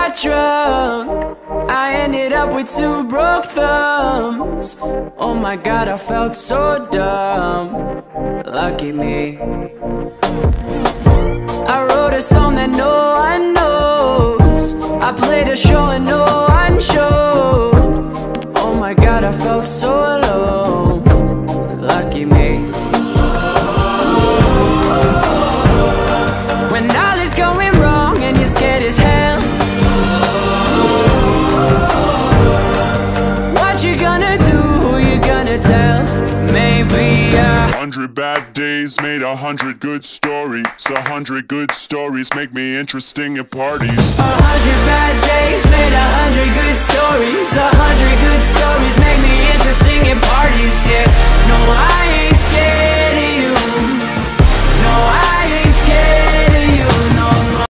got drunk, I ended up with 2 broke thumbs. Oh my god, I felt so dumb. Lucky me. I wrote a song that no one knows. I played a show and no one showed. Oh my god, I felt so alone. Lucky me. When all is going wrong and you're scared as hell, what you gonna do, who you gonna tell? Maybe 100 bad days made 100 good stories. 100 good stories make me interesting at parties. 100 bad days made 100 good stories. 100 good stories make me interesting at parties. Yeah, no, I ain't scared.